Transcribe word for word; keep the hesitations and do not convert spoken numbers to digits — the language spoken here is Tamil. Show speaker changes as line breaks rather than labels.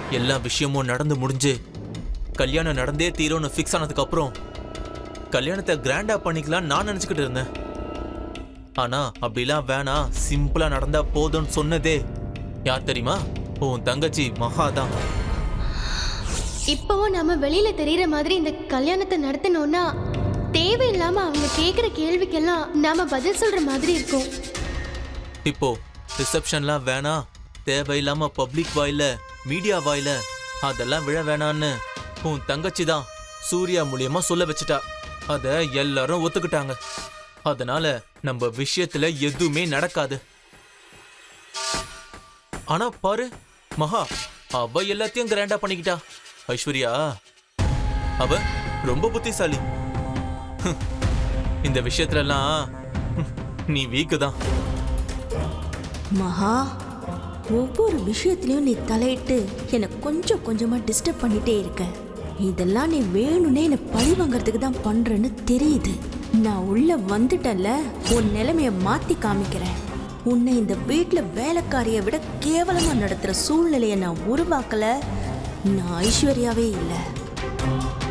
எல்லா விஷயமும் நடந்து முடிஞ்சு கல்யாணம் நடந்தே தீரும்னு ஃபிக்ஸ் ஆனதுக்கு அப்புறம் கல்யாணத்தை கிராண்டா பண்ணிக்கலாம் நான் நினைச்சுக்கிட்டு இருந்தேன். ஆனா அப்படிலாம் வேணாம், சிம்பிளா நடந்தா போதும்னு சொன்னதே யார் தெரியுமா? உன் தங்கச்சி மகாதான்.
இப்பவும் நாம வெளியில தெரியற மாதிரி இந்த கல்யாணத்தை நடத்தினோம்னா தேவையில்லாம அவங்க கேக்குற கேள்விக்கெல்லாம் நாம பதில் சொல்ற மாதிரி இருக்கும்.
இப்போ ரிசப்ஷன்லாம் வேணாம், தேவையில்லாம பப்ளிக் வாயில மீடியா வாயில அதெல்லாம் விழ வேணான்னு உன் தங்கச்சி தான் சூர்யா மூலியமா சொல்ல வச்சுட்டா. அத எல்லாரும் ஒத்துக்கிட்டாங்க. அதனால நம்ம விஷயத்துல எதுவுமே நடக்காது. ஆனா பாரு மகா, அவ எல்லாத்தையும் கிராண்டா பண்ணிக்கிட்டா. ஐஸ்வர்யா அவ ரொம்ப புத்திசாலி. இந்த விஷயத்துலலாம் நீ வீக்கு தான்.
மகா, ஒவ்வொரு விஷயத்திலையும் நீ தலையிட்டு என்னை கொஞ்சம் கொஞ்சமா டிஸ்டர்ப் பண்ணிட்டே இருக்க. இதெல்லாம் நீ வேணும்னே என்னை பழி வாங்கறதுக்கு தான் பண்றேன்னு தெரியுது. நான் உள்ள வந்துட்டல, உன் நிலைமைய மாத்தி காமிக்கிறேன். உன்னை இந்த வீட்டுல வேலைக்காரியை விட கேவலமா நடத்துற சூழ்நிலையை நான் உருவாக்கல. நான் ஐஸ்வர்யாவே இல்லை.